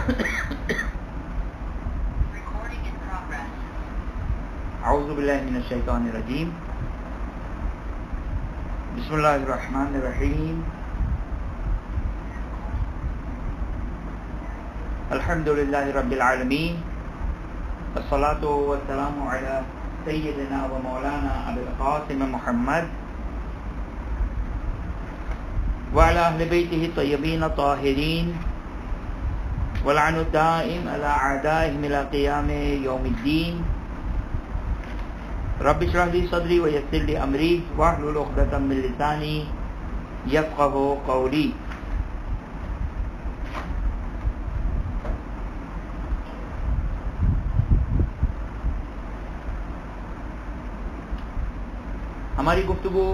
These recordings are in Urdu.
اعوذ باللہ من الشیطان الرجیم بسم اللہ الرحمن الرحیم الحمد للہ رب العالمین والصلاة والسلام علی سیدنا و مولانا ابی القاسم محمد وعلى اہل بیتہ الطیبین الطاہرین واللعن الدائم على اعدائهم الى قیام یوم الدین رب اشرح لي صدری ویسر لي امری واحلل عقدۃ من لسانی یفقهوا قولی. ہماری گفتگو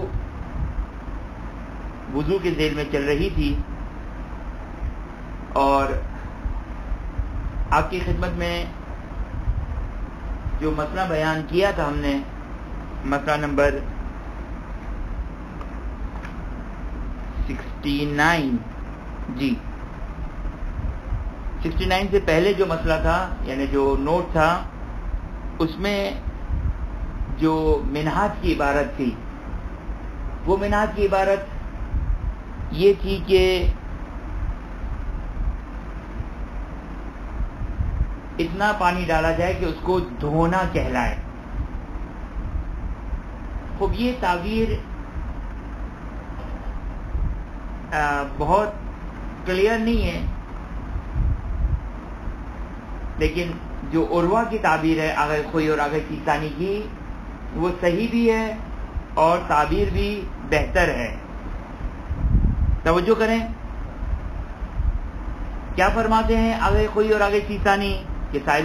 وضو کے ذیل میں چل رہی تھی اور آپ کی خدمت میں جو مسئلہ بیان کیا تھا ہم نے، مسئلہ نمبر 69 جی 69 سے پہلے جو مسئلہ تھا یعنی جو نوٹ تھا اس میں جو منہاج کی عبارت تھی وہ منہاج کی عبارت یہ تھی کہ اتنا پانی ڈالا جائے کہ اس کو دھونا کہلائے. خوب یہ تعبیر بہت کلیئر نہیں ہے، لیکن جو عروہ کی تعبیر ہے آغا خوئی اور آغا سیستانی کی وہ صحیح بھی ہے اور تعبیر بھی بہتر ہے. توجہ کریں کیا فرماتے ہیں آغا خوئی اور آغا سیستانی کہ صاحب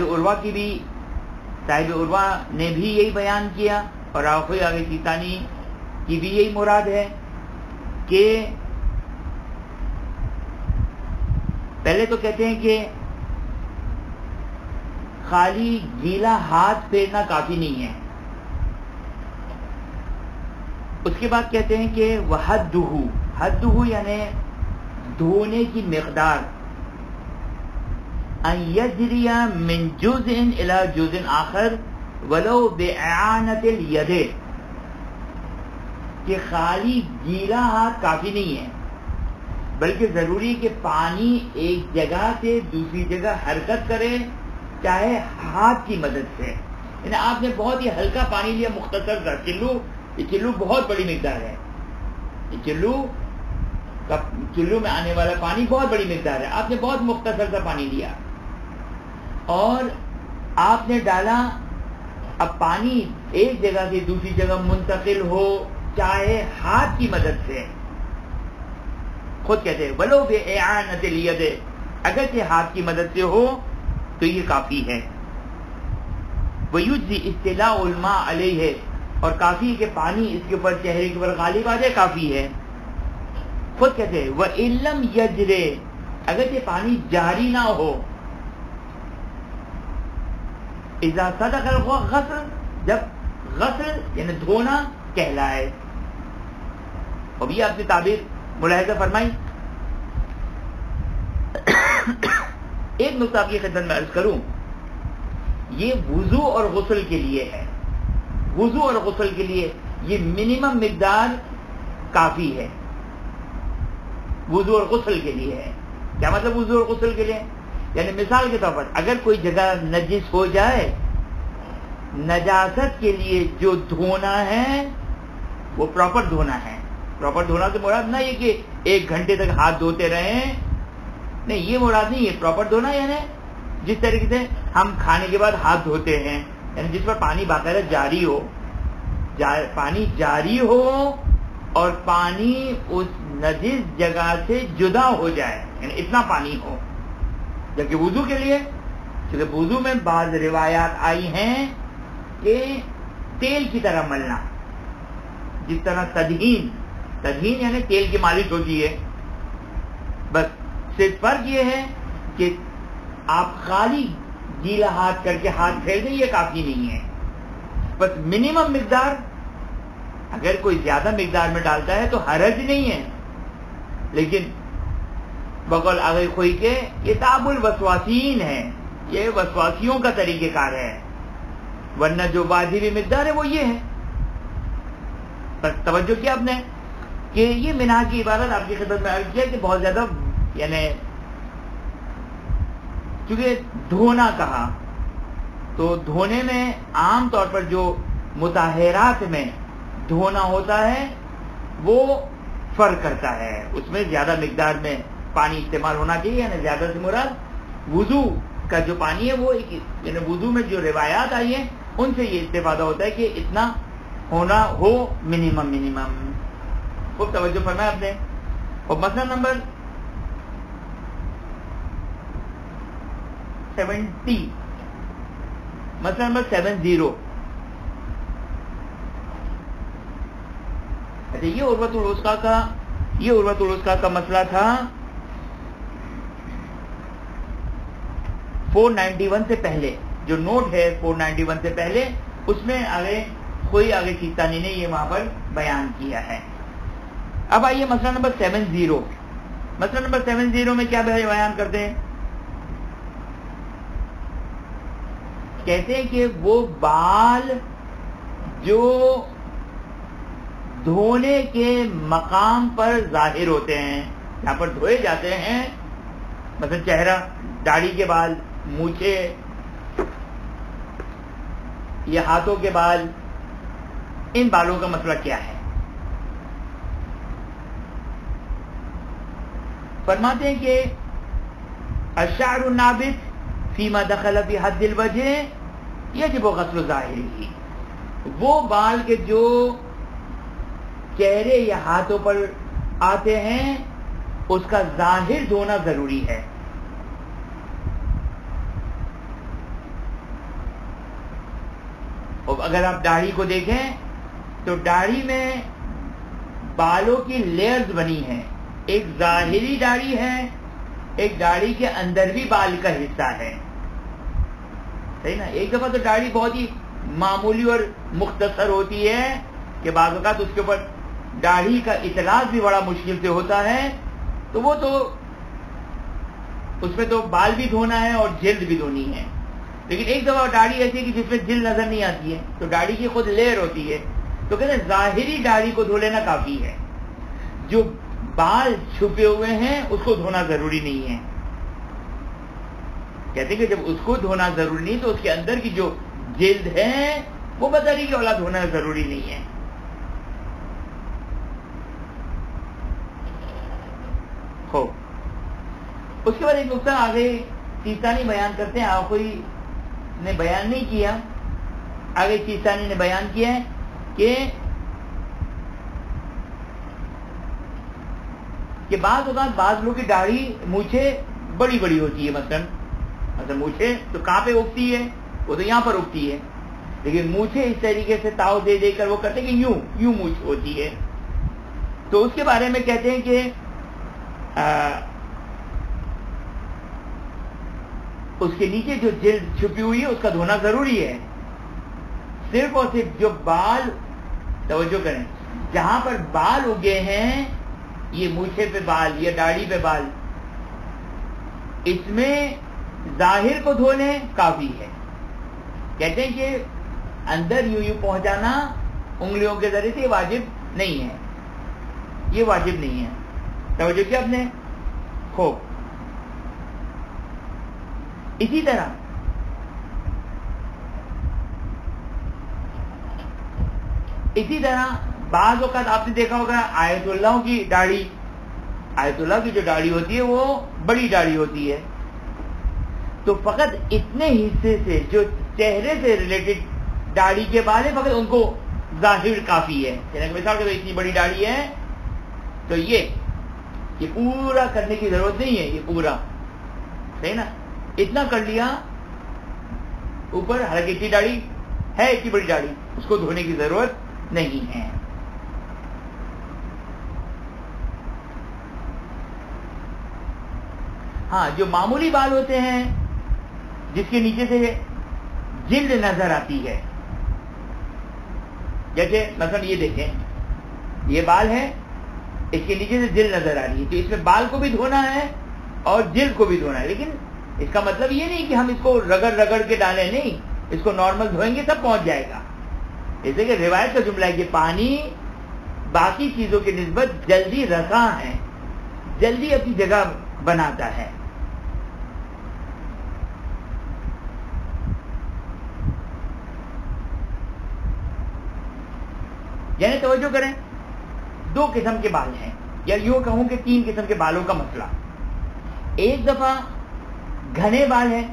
عروہ نے بھی یہی بیان کیا اور آخوی آگے سیستانی کی بھی یہی مراد ہے کہ پہلے تو کہتے ہیں کہ خالی گیلا ہاتھ پھیرنا کافی نہیں ہے، اس کے بعد کہتے ہیں کہ حدہ یعنی دھونے کی مقدار ان یجری من جزء الى جزء آخر ولو باعانۃ الید، کہ خالی گیلا ہاتھ کافی نہیں ہے بلکہ ضروری کہ پانی ایک جگہ سے دوسری جگہ حرکت کرے چاہے ہاتھ کی مدد سے. یعنی آپ نے بہت ہی ہلکا پانی لیا، مختصر سا یہ چلو بہت بڑی مقدار ہے، یہ چلو میں آنے والا پانی بہت بڑی مقدار ہے، آپ نے بہت مختصر سا پانی لیا اور آپ نے ڈالا. اب پانی ایک جگہ سے دوسری جگہ منتقل ہو چاہے ہاتھ کی مدد سے، خود کہتے ہیں ولو باعانۃ الید، اگرچہ ہاتھ کی مدد سے ہو تو یہ کافی ہے. ویجزی استیلاء الماء علیہ، اور کافی کہ پانی اس کے اوپر چہرے کے اوپر غالب آ جائے کافی ہے. خود کہتے ہیں وَإِن لَمْ يَجْرِ، اگرچہ پانی جاری نہ ہو. اذا صدق الغسل، جب غسل یعنی دھونا کہلائے. اب یہ آپ نے تعبیر ملاحظہ فرمائی. ایک نقطہ آپ کی خدمت میں عرض کروں، یہ وضو اور غسل کے لیے ہے. وضو اور غسل کے لیے یہ منیمم مقدار کافی ہے. وضو اور غسل کے لیے ہے. کیا مطلب وضو اور غسل کے لیے؟ یعنی مثال کے طور پر اگر کوئی جگہ نجس ہو جائے، نجاست کے لیے جو دھونا ہے وہ پراپر دھونا ہے. پراپر دھونا سے مراد نہ یہ کہ 1 گھنٹے تک ہاتھ دھوتے رہیں، نہیں یہ مراد نہیں ہے. پراپر دھونا یعنی جس طریقے سے ہم کھانے کے بعد ہاتھ دھوتے ہیں، یعنی جس پر پانی باقاعدہ جاری ہو، پانی جاری ہو اور پانی اس نجس جگہ سے جدا ہو جائے، یعنی اتنا پانی ہو. جبکہ وضو کے لیے، کیونکہ وضو میں بعض روایات آئی ہیں کہ تیل کی طرح ملنا، جس طرح تدہین یعنی تیل کی مالش ہوتی ہے. بس صرف فرق یہ ہے کہ آپ خالی گیلا ہاتھ کر کے ہاتھ پھیر دیں، یہ کافی نہیں ہے. بس منیمم مقدار، اگر کوئی زیادہ مقدار میں ڈالتا ہے تو حرج نہیں ہے، لیکن بقول آگے کوئی کے یہ تعب الوسواسین ہے، یہ وسواسیوں کا طریقہ کار ہے، ورنہ جو واجبی مقدار ہے وہ یہ ہے. پر توجہ کیا آپ نے کہ یہ منہا کی عبارت آپ کی خدمت میں عرض کیا کہ بہت زیادہ یعنی چونکہ دھونا کہا تو دھونے میں عام طور پر جو مطہرات میں دھونا ہوتا ہے وہ فرق کرتا ہے، اس میں زیادہ مقدار میں پانی استعمال ہونا چاہیے، یعنی زیادہ سے مراد وضو کا جو پانی ہے وہ یعنی وضو میں جو روایات آئی ہیں ان سے یہ استفادہ ہوتا ہے کہ اتنا ہونا ہو منیمم. خوب توجہ فرمایا آپ نے. اور مسئلہ نمبر 70 مسئلہ نمبر 70. اچھا یہ عروۃ الوثقیٰ کا مسئلہ تھا 491 سے پہلے، جو نوٹ ہے 491 سے پہلے اس میں آگے سیستانی نے یہ وہاں پر بیان کیا ہے. اب آئیے مسئلہ نمبر 70. مسئلہ نمبر 70 میں کیا بیان کرتے ہیں؟ کہتے ہیں کہ وہ بال جو دھونے کے مقام پر ظاہر ہوتے ہیں، یہاں پر دھوئے جاتے ہیں، مثلا چہرہ، داڑھی کے بال، مونچھے یا ہاتھوں کے بال، ان بالوں کا مسئلہ کیا ہے؟ فرماتے ہیں کہ الشعر النابت فیما دخل فی حد الوجہ یجب غسل ظاہرہ، وہ بال کے جو چہرے یا ہاتھوں پر آتے ہیں اس کا ظاہر دھونا ضروری ہے. اور اگر آپ داڑھی کو دیکھیں تو داڑھی میں بالوں کی لیئرز بنی ہیں، ایک ظاہری داڑھی ہے، ایک داڑھی کے اندر بھی بال کا حصہ ہے، صحیح نا. ایک دفعہ تو داڑھی بہت ہی معمولی اور مختصر ہوتی ہے کہ بعض اوقات اس کے اوپر داڑھی کا اطلاق بھی بڑا مشکل سے ہوتا ہے، تو وہ تو اس میں تو بال بھی دھونا ہے اور جلد بھی دھونی ہے. لیکن ایک دفعہ داڑھی ایسی ہے کہ جس میں جلد نظر نہیں آتی ہے، تو داڑھی کی خود لیئر ہوتی ہے، تو کہتے ہیں ظاہری داڑھی کو دھو لینا کافی ہے، جو بال چھپے ہوئے ہیں اس کو دھونا ضروری نہیں ہے. کہتے ہیں کہ جب اس کو دھونا ضروری نہیں تو اس کے اندر کی جو جلد ہے وہ بدری کی اولاد دھونا ضروری نہیں ہے. اس کے بعد ایک نقطہ آگے سیستانی بیان کرتے ہیں، آخری نے بیان نہیں کیا، آگے سیستانی نے بیان کیا ہے کہ بعض اوقات بعض لوگوں کی داڑھی مونچھے بڑی بڑی ہوتی ہے، مثلا مونچھے تو کہاں پہ اگتی ہے؟ وہ تو یہاں پر اگتی ہے، لیکن مونچھے اس طریقے سے تاؤ دے دے کر وہ کرتے ہیں کہ یوں مونچھ ہوتی ہے. تو اس کے بارے میں کہتے ہیں کہ اس کے نیچے جو جلد چھپی ہوئی ہے اس کا دھونا ضروری ہے. صرف اور صرف جو بال، توجہ کریں، جہاں پر بال اگے ہیں، یہ مونچھے پہ بال یا داڑھی پہ بال، اس میں ظاہر کو دھونے کافی ہے. کہتے ہیں کہ اندر یوں پہنچانا انگلیوں کے ذریعے سے یہ واجب نہیں ہے، یہ واجب نہیں ہے. توجہ کیا آپ نے؟ خوب. اسی طرح بعض اوقات آپ نے دیکھا ہوگا آیت اللہ کی داڑھی، آیت اللہ کی جو داڑھی ہوتی ہے وہ بڑی داڑھی ہوتی ہے، تو فقط اتنے حصے سے جو چہرے سے ریلیٹڈ داڑھی کے بال ہیں فقط ان کو ظاہر کافی ہے. مثال کے طور اتنی بڑی داڑھی ہے تو یہ پورا کرنے کی ضرورت نہیں ہے، یہ پورا صحیح نا، اتنا کر لیا اوپر، حالانکہ اتنی داڑھی ہے، اتنی بڑی داڑھی، اس کو دھونے کی ضرورت نہیں ہے. ہاں جو معمولی بال ہوتے ہیں جس کے نیچے سے جلد نظر آتی ہے، جیسے مثلا یہ دیکھیں، یہ بال ہے، اس کے نیچے سے جلد نظر آ رہی ہے، تو اس میں بال کو بھی دھونا ہے اور جلد کو بھی دھونا ہے. لیکن اس کا مطلب یہ نہیں کہ ہم اس کو رگڑ رگڑ کے ڈالیں, نہیں, اس کو نارمل دھوئیں گے تب پہنچ جائے گا. جیسے کہ روایت کا جملہ ہے کہ پانی باقی چیزوں کی نسبت جلدی رساں ہے, جلدی اپنی جگہ بناتا ہے. یعنی توجہ کریں, 2 قسم کے بال ہیں, یا یوں کہوں کہ 3 قسم کے بالوں کا مسئلہ. ایک دفعہ گھنے بال ہیں,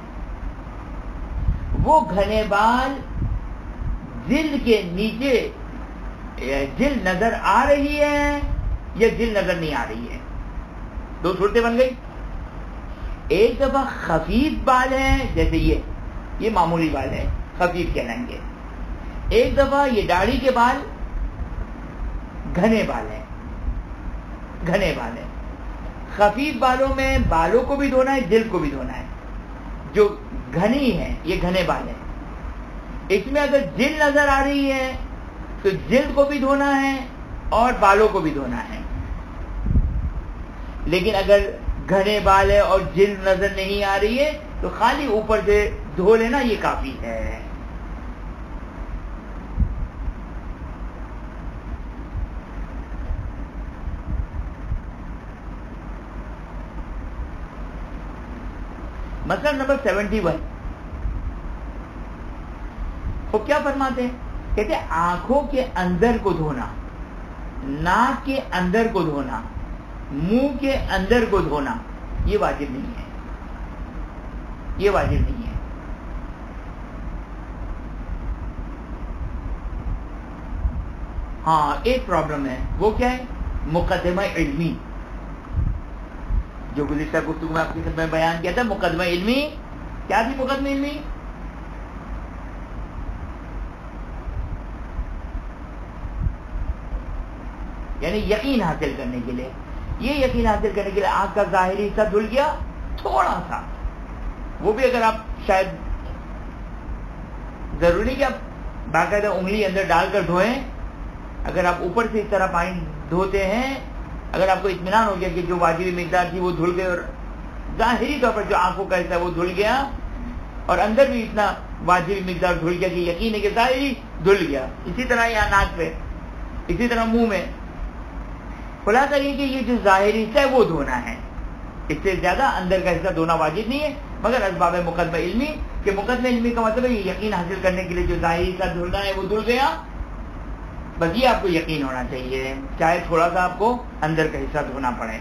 وہ گھنے بال جلد کے نیچے جلد نظر آ رہی ہے یا جلد نظر نہیں آ رہی ہے, 2 صورتیں بن گئی. ایک دفعہ خفیف بال ہیں, جیسے یہ معمولی بال ہے, خفیف کہلائیں گے. ایک دفعہ یہ داڑھی کے بال گھنے بال ہیں, گھنے بال ہیں. خفیف بالوں میں بالوں کو بھی دھونا ہے, جلد کو بھی دھونا ہے. جو گھنی ہے یہ گھنے بال ہیں, اس میں اگر جلد نظر آ رہی ہے تو جلد کو بھی دھونا ہے اور بالوں کو بھی دھونا ہے. لیکن اگر گھنے بال ہے اور جلد نظر نہیں آ رہی ہے تو خالی اوپر سے دھو لینا یہ کافی ہے. مسئلہ نمبر 71, وہ کیا فرماتے ہیں؟ کہتے ہیں آنکھوں کے اندر کو دھونا, ناک کے اندر کو دھونا, منہ کے اندر کو دھونا یہ واجب نہیں ہے, یہ واجب نہیں ہے. ہاں ایک پرابلم ہے, وہ کیا ہے؟ مقدمہ علمی, جو گزشتہ گفتگو میں آپ کی خدمت میں بیان کیا تھا. مقدمہ علمی کیا تھی؟ مقدمہ علمی یعنی یقین حاصل کرنے کے لیے. یہ یقین حاصل کرنے کے لیے آنکھ کا ظاہری حصہ دھل گیا تھوڑا سا, وہ بھی اگر آپ شاید ضروری کہ آپ باقاعدہ انگلی اندر ڈال کر دھوئیں, اگر آپ اوپر سے اس طرح پانی دھوتے ہیں, اگر آپ کو اطمینان ہو گیا کہ جو واجبی مقدار تھی وہ دھل گئی اور ظاہری طور پر جو آنکھوں کا حصہ وہ دھل گیا اور اندر بھی اتنا واجبی مقدار دھل گیا کہ یقین ہے کہ ظاہری دھل گیا. اسی طرح یہاں ناک پہ, اسی طرح منہ میں. خلاصہ یہ کہ یہ جو ظاہری حصہ ہے وہ دھونا ہے, اس سے زیادہ اندر کا حصہ دھونا واجب نہیں ہے, مگر اسباب مقدمہ علمی, کہ مقدمہ علمی کا مطلب ہے یہ یقین حاصل کرنے کے لیے جو ظاہری حصہ دھلنا ہے وہ دھل گیا, بس یہ آپ کو یقین ہونا چاہیے, چاہے تھوڑا سا آپ کو اندر کا حصہ دھونا پڑے.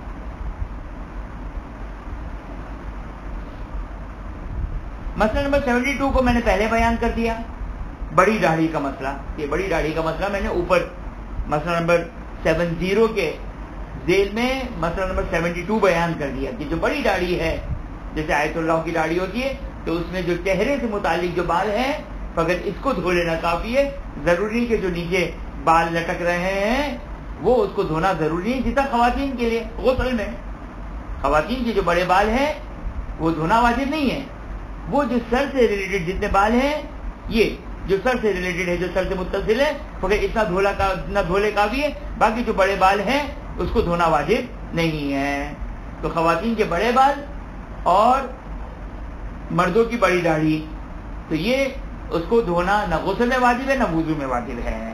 مسئلہ نمبر 72 کو میں نے پہلے بیان کر دیا, بڑی داڑھی کا مسئلہ. یہ بڑی داڑھی کا مسئلہ میں نے اوپر مسئلہ نمبر 70 کے ذیل میں مسئلہ نمبر 72 بیان کر دیا کہ جو بڑی داڑھی ہے, جیسے آیت اللہ کی داڑھی ہوتی ہے, تو اس میں جو چہرے سے متعلق جو بال ہیں فقط اس کو دھو لینا کافی ہے. ضروری کہ جو نیچے بال لٹک رہے ہیں وہ اس کو دھونا ضروری ہے, جتنا خواتین کے لیے غسل میں خواتین کے جو بڑے بال ہیں وہ دھونا واجب نہیں ہے. وہ جو سر سے ریلیٹڈ جتنے بال ہیں, یہ جو سر سے ریلیٹڈ ہے, جو سر سے متصل ہے, فقط اتنا دھولے کافی ہے. باقی جو بڑے بال ہیں اس کو دھونا واجب نہیں ہے. تو خواتین کے بڑے بال اور مردوں کی بڑی داڑھی, تو یہ اس کو دھونا نہ غسل میں واجب ہے نہ وضو میں واجب ہے.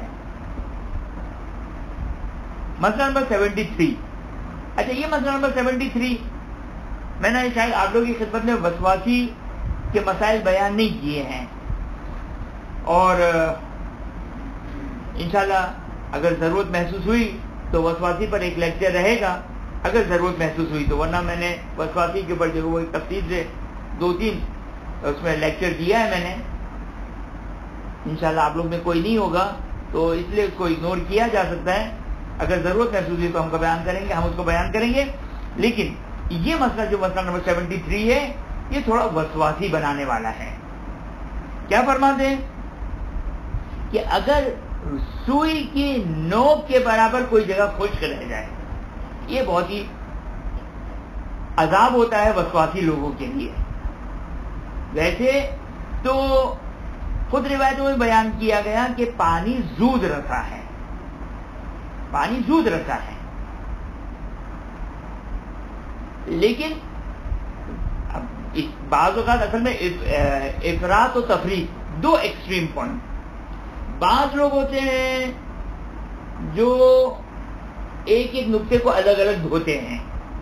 مسئلہ نمبر 73. اچھا, یہ مسئلہ نمبر 73 میں نے شاید آپ لوگوں کی خدمت میں وسواسی کے مسائل بیان نہیں کیے ہیں, اور انشاءاللہ اگر ضرورت محسوس ہوئی تو وسواسی پر ایک لیکچر رہے گا, اگر ضرورت محسوس ہوئی تو, ورنہ میں نے وسواسی کے اوپر جو وہ تفصیل سے 2-3 اس میں لیکچر دیا ہے میں نے. انشاءاللہ آپ لوگ میں کوئی نہیں ہوگا تو اس لیے اس کو اگنور کیا جا سکتا ہے. اگر ضرورت محسوس ہوئی تو ہم اس کو بیان کریں گے. لیکن یہ مسئلہ جو مسئلہ نمبر 73 ہے یہ تھوڑا وسواسی بنانے والا ہے. کیا فرماتے ہیں کہ اگر سوئی کی نوک کے برابر کوئی جگہ خشک رہ جائے, یہ بہت ہی عذاب ہوتا ہے وسواسی لوگوں کے لیے. ویسے تو خود روایتوں میں بیان کیا گیا کہ پانی زود رسا ہے, پانی زود رسا ہے, لیکن بعض اوقات اصل میں افراط و تفریط دو ایکسٹریم پوائنٹ. بعض لوگ ہوتے ہیں جو ایک ایک نقطے کو الگ الگ دھوتے ہیں.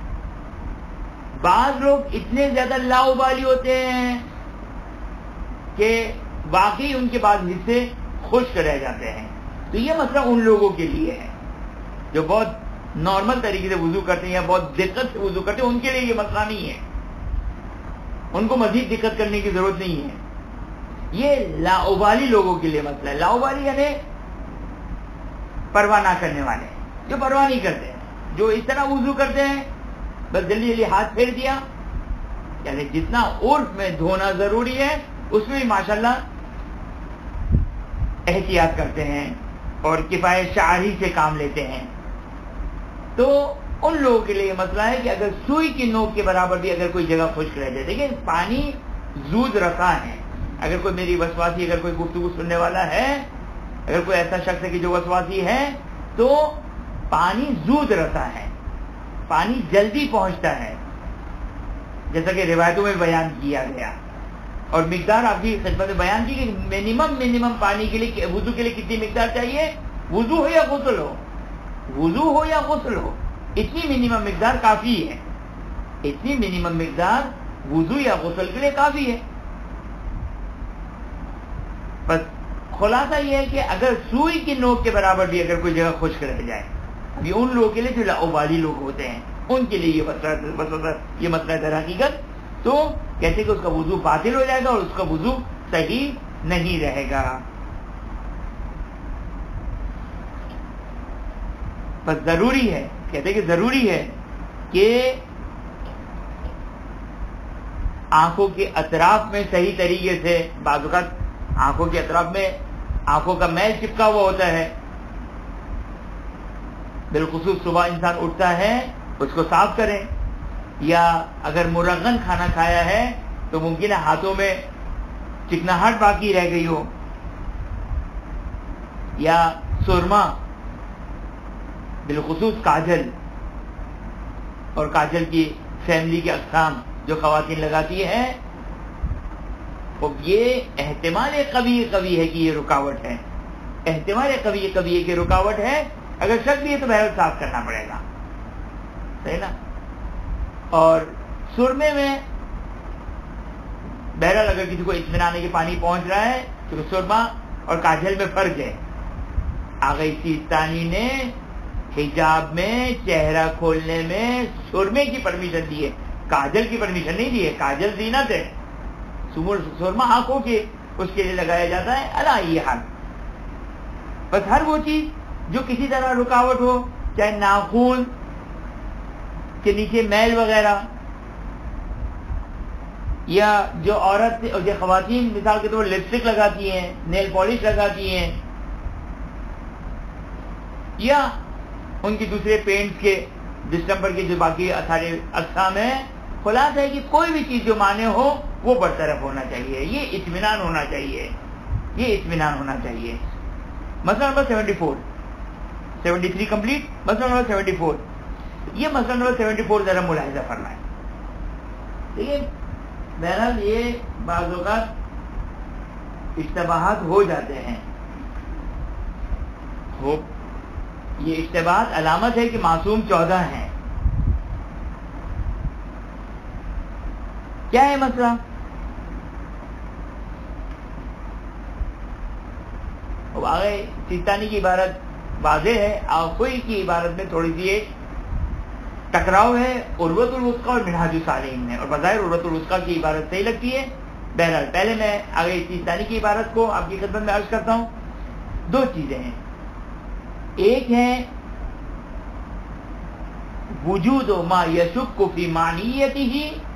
بعض لوگ اتنے زیادہ لاؤبالی ہوتے ہیں کہ واقعی ان کے بعض حصے خشک رہ جاتے ہیں. تو یہ مسئلہ ان لوگوں کے لیے ہے جو بہت نارمل طریقے سے وضو کرتے ہیں یا بہت دقت سے وضو کرتے ہیں. ان کے لیے یہ مسئلہ نہیں ہے, ان کو مزید دقت کرنے کی ضرورت نہیں ہے. یہ لاؤبالی لوگوں کے لیے مسئلہ ہے. لاؤبالی یعنی پرواہ نہ کرنے والے, جو پرواہ نہیں کرتے, جو اس طرح وضو کرتے ہیں بس جلدی جلدی ہاتھ پھیر دیا. یعنی جتنا عرف میں دھونا ضروری ہے اس میں بھی ماشاءاللہ احتیاط کرتے ہیں اور کفایت شعاری سے کام لیتے ہیں. تو ان لوگوں کے لیے یہ مسئلہ ہے کہ اگر سوئی کی نوک کے برابر بھی اگر کوئی جگہ خشک رہ جائے. دیکھیں پانی زود رساں ہے. اگر کوئی میری وسواسی, اگر کوئی گفتگو سننے والا ہے, اگر کوئی ایسا شخص ہے کہ جو وسواسی ہے, تو پانی زود رساں ہے, پانی جلدی پہنچتا ہے جیسا کہ روایتوں میں بیان کیا گیا. اور مقدار آپ کی خدمت میں بیان کی کہ منیمم پانی کے لیے وضو کے لیے کتنی مقدار چاہیے؟ وضو ہو یا غسل ہو, وضو ہو یا غسل ہو, اتنی منیمم مقدار کافی ہے. اتنی منیمم مقدار وضو یا غسل کے لیے کافی ہے. بس خلاصہ یہ ہے کہ اگر سوئی کی نوک کے برابر بھی اگر کوئی جگہ خشک رہ جائے, ابھی ان لوگوں کے لیے جو لاؤبالی لوگ ہوتے ہیں ان کے لیے یہ مسئلہ در حقیقت, تو کہتے کہ اس کا وضو باطل ہو جائے گا اور اس کا وضو صحیح نہیں رہے گا. بس ضروری ہے, کہتے کہ ضروری ہے کہ آنکھوں کے اطراف میں صحیح طریقے سے, بعض اوقات آنکھوں کے اطراف میں آنکھوں کا میل چپکا ہوا ہوتا ہے, بالخصوص صبح انسان اٹھتا ہے اس کو صاف کریں, یا اگر مرغن کھانا کھایا ہے تو ممکن ہے ہاتھوں میں چکناہٹ باقی رہ گئی ہو, یا سرما, بالخصوص کاجل اور کاجل کی فیملی کے اقسام جو خواتین لگاتی ہیں, یہ احتمال قوی ہے کہ یہ رکاوٹ ہے, احتمال قوی ہے کہ رکاوٹ ہے. اگر شک بھی ہے تو بہرحال صاف کرنا پڑے گا, صحیح نا. اور سرمے میں بہرحال اگر کسی کو اطمینان ہے کہ پانی پہنچ رہا ہے, تو سرما اور کاجل میں فرق ہے. آغا سیستانی نے حجاب میں چہرہ کھولنے میں سرمے کی پرمیشن دی ہے, کاجل کی پرمیشن نہیں دی ہے. کاجل زینت ہے, سرما آنکھوں کے اس کے لیے لگایا جاتا ہے. اللہ یہ حال, بس ہر وہ چیز جو کسی طرح رکاوٹ ہو, چاہے ناخن کے نیچے میل وغیرہ, یا جو عورت جو خواتین مثال کے طور پر لپسٹک لگاتی ہیں, نیل پالش لگاتی ہیں, یا ان کی دوسرے پینٹ کے ڈسٹمبر کے جو باقی سارے اقسام ہیں, خلاصہ ہے کہ کوئی بھی چیز جو مانے ہو وہ برطرف ہونا چاہیے. یہ اطمینان ہونا چاہیے, یہ اطمینان ہونا چاہیے. مسئلہ نمبر 73 کمپلیٹ. مسئلہ نمبر 74, یہ مسئلہ نمبر 74 ذرا ملاحظہ فرمائیں. دیکھیے بہرحال یہ بعض اوقات اشتباہات ہو جاتے ہیں. یہ اشتباہات علامت ہے کہ معصوم 14 ہیں. کیا ہے مسئلہ؟ آگے سیستانی کی عبارت واضح ہے, آخوئی کی عبارت میں تھوڑی سی ایک ٹکراؤ ہے عروۃ الوثقی اور منہاج الصالحین میں, اور بظاہر عروۃ الوثقی کی عبارت صحیح لگتی ہے. بہرحال پہلے میں آگے سیستانی کی عبارت کو آپ کی خدمت میں عرض کرتا ہوں. دو چیزیں ہیں, ایک ہے وجود ما یشک فی معنیتہ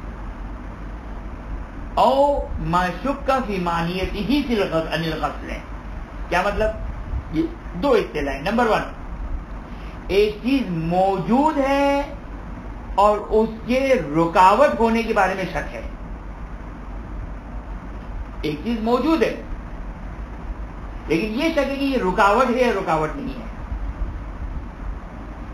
او ما شک فی معنیتہ فی الغسل. کیا مطلب؟ یہ دو اصطلاح. نمبر 1, ایک چیز موجود ہے اور اس کے رکاوٹ ہونے کے بارے میں شک ہے. ایک چیز موجود ہے لیکن یہ شک ہے کہ یہ رکاوٹ ہے یا رکاوٹ نہیں ہے.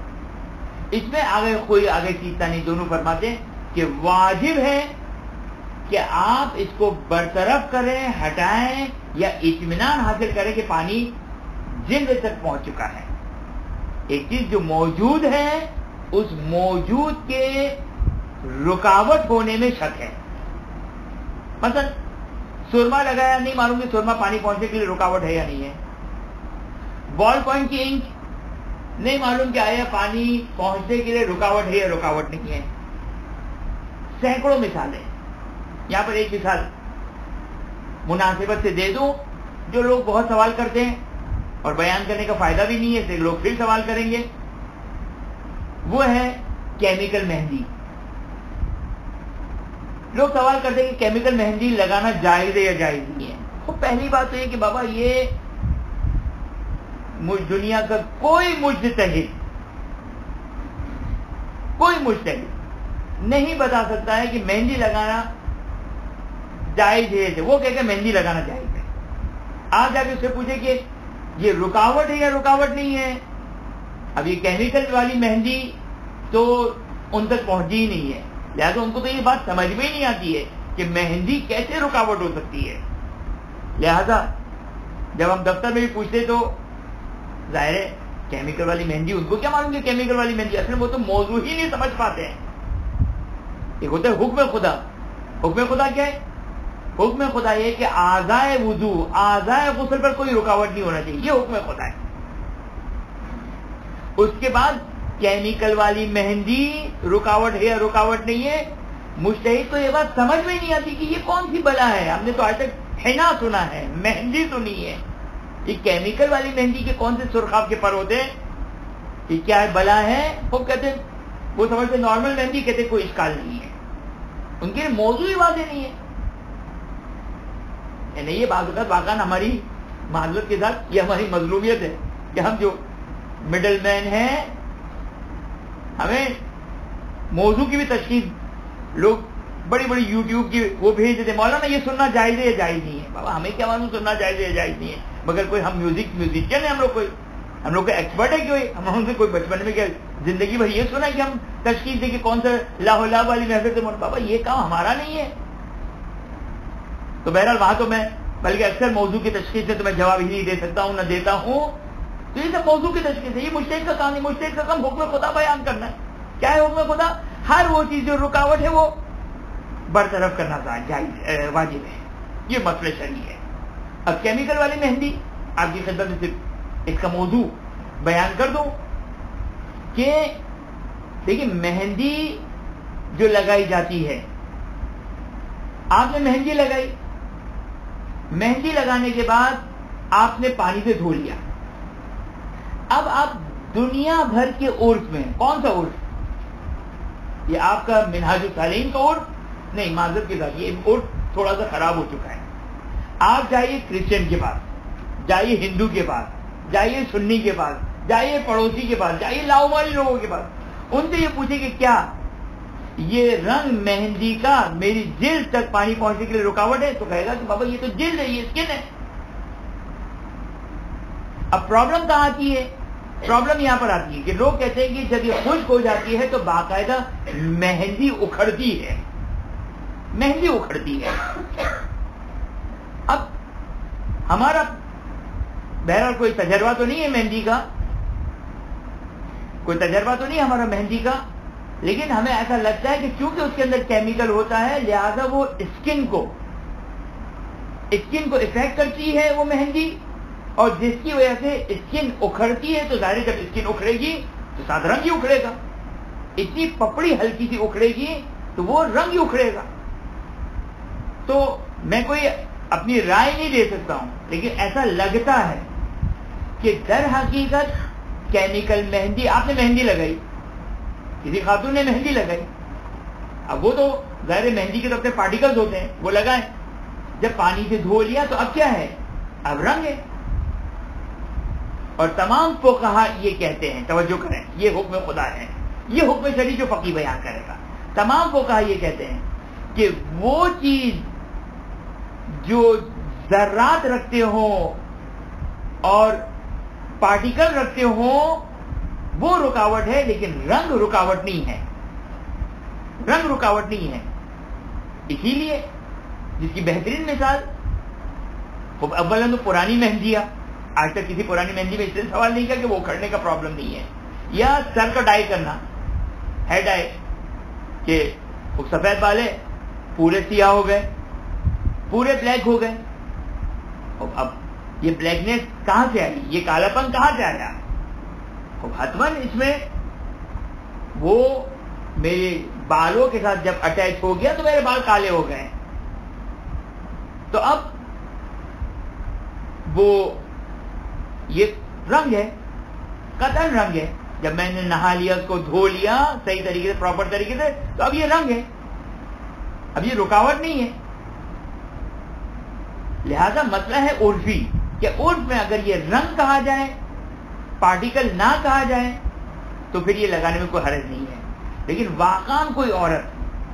اس میں آگے سیستانی دونوں فرماتے ہیں کہ واجب ہے کہ آپ اس کو برطرف کریں، ہٹائیں یا اطمینان حاصل کریں کہ پانی جلد تک پہنچ چکا ہے. ایک چیز جو موجود ہے اس موجود کے رکاوٹ ہونے میں شک ہے. مثلا سرما لگایا، نہیں معلوم کہ سرما پانی پہنچنے کے لیے رکاوٹ ہے یا نہیں ہے. بال پوائنٹ کی انک، نہیں معلوم کہ آیا پانی پہنچنے کے لیے رکاوٹ ہے یا رکاوٹ نہیں ہے. سینکڑوں مثالیں. یہاں پر ایک مثال مناسبت سے دے دوں جو لوگ بہت سوال کرتے ہیں اور بیان کرنے کا فائدہ بھی نہیں ہے، اس لیے لوگ پھر سوال کریں گے. وہ ہے کیمیکل مہندی. لوگ سوال کرتے ہیں کہ کیمیکل مہندی لگانا جائز ہے یا جائز نہیں ہے. تو پہلی بات تو یہ کہ بابا یہ دنیا کا کوئی مجتہد نہیں بتا سکتا ہے کہ مہندی لگانا جائز ہے. وہ کہہ کہ مہندی لگانا جائز ہے. آپ جا کے اس سے پوچھیں کہ یہ رکاوٹ ہے یا رکاوٹ نہیں ہے. اب یہ کیمیکل والی مہندی تو ان تک پہنچی ہی نہیں ہے، لہٰذا ان کو تو یہ بات سمجھ میں ہی نہیں آتی ہے کہ مہندی کیسے رکاوٹ ہو سکتی ہے. لہذا جب ہم دفتر میں بھی پوچھتے تو ظاہر ہے کیمیکل والی مہندی، ان کو کیا معلوم کہ کیمیکل والی مہندی، اصل میں وہ تو موضوع ہی نہیں سمجھ پاتے ہیں. ایک ہوتا ہے حکم خدا. حکم خدا کیا ہے؟ حکم خدا یہ کہ اعضائے وضو، اعضائے غسل پر کوئی رکاوٹ نہیں ہونا چاہیے، یہ حکم خدا ہے. اس کے بعد کیمیکل والی مہندی رکاوٹ ہے یا رکاوٹ نہیں ہے. مجتہد کو یہ بات سمجھ میں نہیں آتی کہ یہ کون سی بلا ہے. ہم نے تو آج تک حنا سنا ہے، مہندی سنی ہے. یہ کیمیکل والی مہندی کے کون سے سرخاب کے پر ہوتے ہیں؟ یہ کیا ہے، بلا ہے؟ وہ کہتے وہ سمجھتے نارمل مہندی، کہتے کوئی اشکال نہیں ہے. ان کے موضوع ہی واضح نہیں ہے. یعنی یہ بعض اوقات واقعا ہماری معذرت کے ساتھ یہ ہماری مظلومیت ہے کہ ہم جو مڈل مین ہیں، ہمیں موضوع کی بھی تشخیص لوگ بڑی بڑی یوٹیوب کی وہ بھیج دیتے، مولانا یہ سننا جائز ہے یا جائز نہیں ہے. بابا ہمیں کیا معلوم سننا جائز ہے یا جائز نہیں ہے؟ مگر کوئی ہم میوزیشین ہیں، ہم لوگ کوئی ایکسپرٹ ہے کہ ہم سے کوئی بچپن میں کیا زندگی بھر یہ سنا کہ ہم تشخیص دیں کہ کون سا لاہ لاہ والی محفل سے. بابا یہ کام ہمارا نہیں ہے. تو بہرحال وہاں تو میں بلکہ اکثر موضوع کی تشخیص سے تو میں جواب ہی نہیں دے سکتا ہوں، نہ دیتا ہوں. تو یہ سب موضوع کی تشخیص ہے، یہ مجتہد کا کام نہیں. مجتہد کا کام حکم خدا بیان کرنا ہے. کیا ہے حکم خدا؟ ہر وہ چیز جو رکاوٹ ہے وہ برطرف کرنا جائز واجب ہے. یہ مسئلہ شرعی ہے. اب کیمیکل والی مہندی آپ کی خدمت میں صرف اس کا موضوع بیان کر دوں کہ دیکھیں مہندی جو لگائی جاتی ہے، آپ نے مہندی لگائی، مہندی لگانے کے بعد آپ نے پانی سے دھو لیا. اب آپ دنیا بھر کے عرف میں، کون سا عرف؟ یہ آپ کا منہاج الصالحین کا عرف نہیں، معذرت کے ساتھ یہ عرف تھوڑا سا خراب ہو چکا ہے. آپ جائیے کرسچن کے پاس، جائیے ہندو کے پاس، جائیے سنی کے پاس، جائیے پڑوسی کے پاس، جائیے لاؤمالی لوگوں کے پاس، ان سے یہ پوچھیں کہ کیا یہ رنگ مہندی کا میری جلد تک پانی پہنچنے کے لیے رکاوٹ ہے؟ تو کہے گا کہ بابا یہ تو جلد ہے، یہ اسکن ہے. اب پرابلم کہاں آتی ہے؟ پرابلم یہاں پر آتی ہے کہ لوگ کہتے ہیں کہ جب یہ خشک ہو جاتی ہے تو باقاعدہ مہندی اکھڑتی ہے، مہندی اکھڑتی ہے. اب ہمارا بہرحال کوئی تجربہ تو نہیں ہے مہندی کا، کوئی تجربہ تو نہیں ہمارا مہندی کا، لیکن ہمیں ایسا لگتا ہے کہ کیونکہ اس کے اندر کیمیکل ہوتا ہے لہذا وہ اسکن کو افیکٹ کرتی ہے وہ مہندی، اور جس کی وجہ سے اسکن اکھڑتی ہے. تو ظاہر جب اسکن اکھڑے گی تو ساتھ رنگ ہی اکھڑے گا. اتنی پپڑی ہلکی سی اکھڑے گی تو وہ رنگ ہی اکھڑے گا. تو میں کوئی اپنی رائے نہیں دے سکتا ہوں، لیکن ایسا لگتا ہے کہ در حقیقت کیمیکل مہندی، آپ نے مہندی لگائی، کسی خاتون نے مہندی لگائی، اب وہ تو ظاہر مہندی کے طرف سے پارٹیکلز ہوتے ہیں وہ لگائیں، جب پانی سے دھو لیا تو اب کیا ہے؟ اب رنگ ہے. اور تمام فقہا یہ کہتے ہیں، توجہ کریں، یہ حکم خدا ہے، یہ حکم شرعی جو فقیہ بیان کرے گا. تمام فقہا یہ کہتے ہیں کہ وہ چیز جو ذرات رکھتے ہوں اور پارٹیکل رکھتے ہوں وہ رکاوٹ ہے، لیکن رنگ رکاوٹ نہیں ہے، رنگ رکاوٹ نہیں ہے. اسی لیے جس کی بہترین مثال اولا تو پرانی مہندیاں، آج تک کسی پرانی مہندی میں اس سے سوال نہیں کیا کہ وہ اکھڑنے کا پرابلم نہیں ہے، یا سر کا ڈائی کرنا، ہیئر ڈائی، کہ وہ سفید بالے پورے سیاہ ہو گئے، پورے بلیک ہو گئے. اب یہ بلیکنیس کہاں سے آئی، یہ کالاپن کہاں سے آیا؟ حتماً اس میں وہ میرے بالوں کے ساتھ جب اٹیچ ہو گیا تو میرے بال کالے ہو گئے. تو اب وہ یہ رنگ ہے، قطعاً رنگ ہے. جب میں نے نہا لیا، اس کو دھو لیا صحیح طریقے سے، پراپر طریقے سے، تو اب یہ رنگ ہے، اب یہ رکاوٹ نہیں ہے. لہذا مسئلہ ہے عرفی، کہ عرف میں اگر یہ رنگ کہا جائے، پارٹیکل نہ کہا جائے، تو پھر یہ لگانے میں کوئی حرج نہیں ہے. لیکن واقعاً کوئی عورت،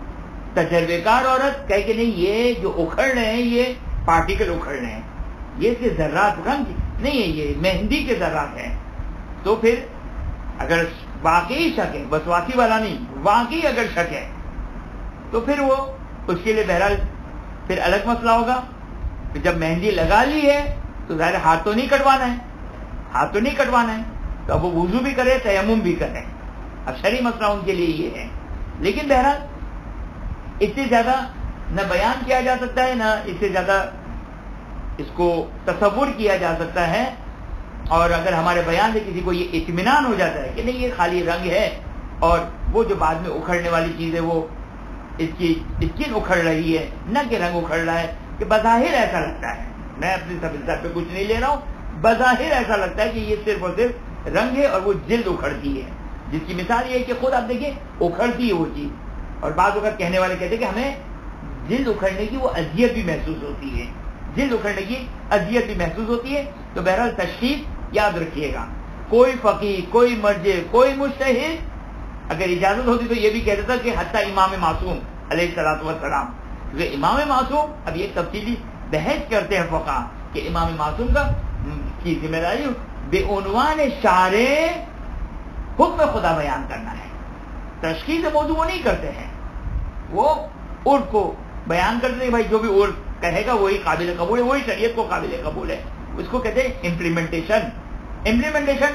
تجربے کار عورت، کہے کہ نہیں یہ جو اکھڑ رہے ہیں یہ پارٹیکل اکھڑ رہے ہیں، یہ اس کے ذرات رنگ نہیں ہے، یہ مہندی کے ذرات ہیں، تو پھر اگر واقعی شک ہے، وسواسی والا نہیں، واقعی اگر شک ہے تو پھر وہ اس کے لیے بہرحال پھر الگ مسئلہ ہوگا. جب مہندی لگا لی ہے تو ظاہر ہاتھ تو نہیں کٹوانا ہے، ہاتھ تو نہیں کٹوانا ہے، تو اب وہ وضو بھی کرے، تیمم بھی کرے. اب شرعی مسئلہ ان کے لیے یہ ہے. لیکن بہرحال اس سے زیادہ نہ بیان کیا جا سکتا ہے، نہ اس سے زیادہ اس کو تصور کیا جا سکتا ہے. اور اگر ہمارے بیان سے کسی کو یہ اطمینان ہو جاتا ہے کہ نہیں یہ خالی رنگ ہے، اور وہ جو بعد میں اکھڑنے والی چیز ہے وہ اس کی اسکن اکھڑ رہی ہے، نہ کہ رنگ اکھڑ رہا ہے، کہ بظاہر ایسا لگتا ہے، میں اپنی سبزیات پہ کچھ نہیں لے رہا ہوں، بظاہر ایسا لگتا ہے کہ یہ صرف اور صرف رنگ ہے اور وہ جلد اکھڑتی ہے. جس کی مثال یہ ہے کہ خود آپ دیکھیں اکھڑتی ہے وہ چیز. اور بعض اوقات کہنے والے کہتے ہیں کہ ہمیں جلد اکھڑنے کی وہ اذیت بھی محسوس ہوتی ہے، جلد اکھڑنے کی اذیت بھی محسوس ہوتی ہے. تو بہرحال تشخیص یاد رکھیے گا، کوئی فقیہ، کوئی مرجع، کوئی مجتہد اگر اجازت ہوتی تو یہ بھی کہتا تھا کہ حتیٰ امام معصوم علیہ الصلوۃ والسلام، کیونکہ امام معصوم، اب یہ تفصیلی بحث کرتے ہیں فقہا کہ امام معصوم کی ذمہ داری بے عنوان شارع حکم خدا بیان کرنا ہے. تشخیص موضوع وہ نہیں کرتے ہیں، وہ عرف کو بیان کرتے ہیں. بھائی جو بھی عرف کہے گا وہی قابل قبول ہے، وہی شریعت کو قابل قبول ہے. اس کو کہتے ہیں امپلیمنٹیشن. امپلیمنٹیشن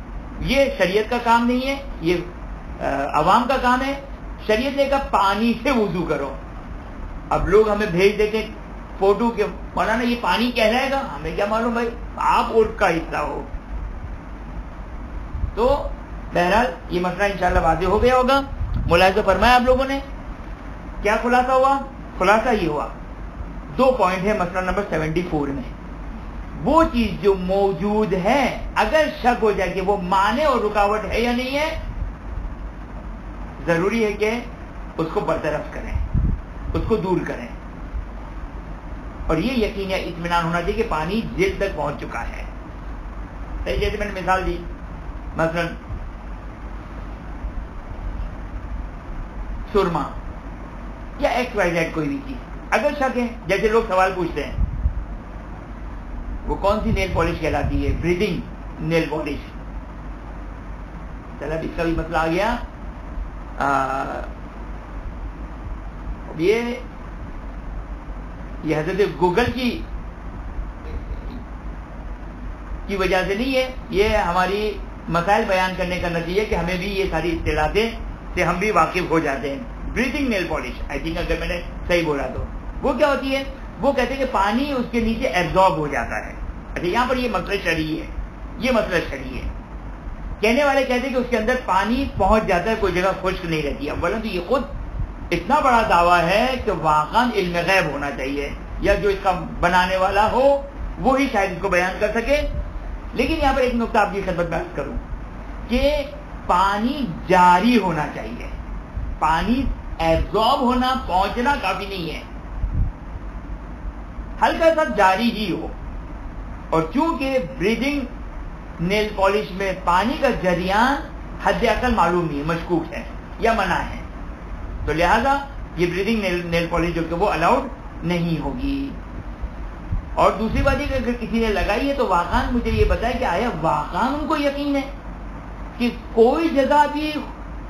یہ شریعت کا کام نہیں ہے، یہ عوام کا کام ہے. شریعت نے کہا پانی سے وضو کرو. اب لوگ ہمیں بھیج دیتے ہیں فوٹو کے، مولانا یہ پانی کہلائے گا، ہمیں کیا معلوم بھائی، آپ عرف کا حصہ ہو. تو بہرحال یہ مسئلہ انشاءاللہ واضح ہو گیا ہوگا. ملاحظہ فرمایا آپ لوگوں نے. کیا خلاصہ ہوا؟ خلاصہ یہ ہوا، 2 پوائنٹ ہے مسئلہ نمبر 74 میں. وہ چیز جو موجود ہے اگر شک ہو جائے کہ وہ مانع اور رکاوٹ ہے یا نہیں ہے، ضروری ہے کہ اس کو برطرف کریں، اس کو دور کریں. اور یہ یقین یا اطمینان ہونا چاہیے کہ پانی جلد تک پہنچ چکا ہے. جیسے میں نے مثال دی، مثلا سرما یا ایکس وائی زیڈ کوئی بھی چیز اگر شک ہے، جیسے لوگ سوال پوچھتے ہیں وہ کون سی نیل پالش کہلاتی ہے؟ Breathing nail polish. چلا اس کا بھی مسئلہ آ گیا. یہ حضرت گوگل کی وجہ سے نہیں ہے، یہ ہماری مسائل بیان کرنے کا نتیجہ کہ ہمیں بھی یہ ساری اطلاعاتیں سے ہم بھی واقف ہو جاتے ہیں. Breathing nail polish, I think اگر میں نے صحیح بولا تو وہ کیا ہوتی ہے؟ وہ کہتے ہیں کہ پانی اس کے نیچے ایبزارب ہو جاتا ہے. اچھا یہاں پر یہ مسئلہ شرعی ہے، یہ مسئلہ شرعی ہے. کہنے والے کہتے ہیں کہ اس کے اندر پانی پہنچ جاتا ہے، کوئی جگہ خشک نہیں رہتی. اولا تو یہ خود اتنا بڑا دعویٰ ہے کہ واقعاً علم غیب ہونا چاہیے، یا جو اس کا بنانے والا ہو وہی شاید اس کو بیان کر سکے. لیکن یہاں پر ایک نقطہ آپ کی خدمت میں عرض کروں کہ پانی جاری ہونا چاہیے. پانی ایبزارب ہونا، پہنچنا کافی نہیں ہے، ہلکا سا جاری ہی ہو. اور چونکہ بریدنگ نیل پالش میں پانی کا جریان حد اقل معلوم نہیں ہے، مشکوک ہے یا منع ہے، تو لہذا یہ بریدنگ نیل پالش جو کہ وہ الاؤڈ نہیں ہوگی. اور دوسری بات یہ کہ اگر کسی نے لگائی ہے تو واقعاً مجھے یہ بتائے کہ آیا واقعاً ان کو یقین ہے کہ کوئی جگہ بھی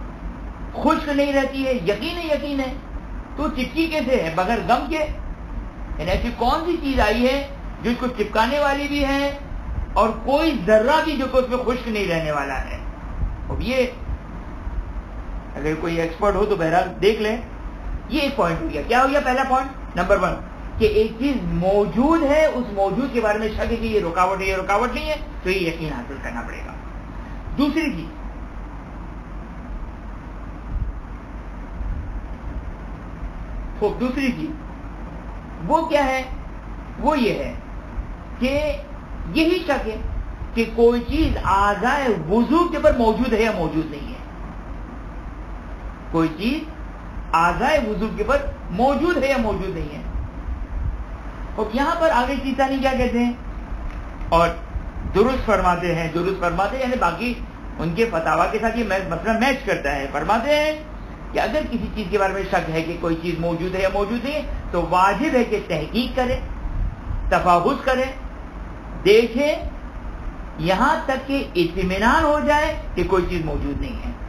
خشک نہیں رہتی ہے؟ یقین ہے، یقین ہے. تو چپکی کیسے ہے بغیر غم کے؟ یعنی ایسی کون سی چیز آئی ہے جو اس کو چپکانے والی بھی ہے اور کوئی ذرہ بھی جو کہ اس میں خشک نہیں رہنے والا ہے. اب یہ اگر کوئی ایکسپرٹ ہو تو بہرحال دیکھ لیں. یہ ایک پوائنٹ ہو گیا. کیا ہو گیا پہلا پوائنٹ نمبر 1 کہ ایک چیز موجود ہے, اس موجود کے بارے میں شک ہے کہ یہ رکاوٹ ہے, یہ رکاوٹ نہیں ہے, تو یہ یقین حاصل کرنا پڑے گا. دوسری چیز وہ کیا ہے؟ وہ یہ ہے کہ یہی شک ہے کہ کوئی چیز اعضائے وضو کے اوپر موجود ہے یا موجود نہیں ہے. کوئی چیز اعضائے وضو کے اوپر موجود ہے یا موجود نہیں ہے. اور یہاں پر آگے چیزانی کیا کہتے ہیں اور درست فرماتے ہیں یعنی باقی ان کے فتاوا کے ساتھ یہ مسئلہ میچ کرتا ہے. فرماتے ہیں کہ اگر کسی چیز کے بارے میں شک ہے کہ کوئی چیز موجود ہے یا موجود نہیں ہے تو واجب ہے کہ تحقیق کرے, تفحص کرے, دیکھے, یہاں تک کہ اطمینان ہو جائے کہ کوئی چیز موجود نہیں ہے.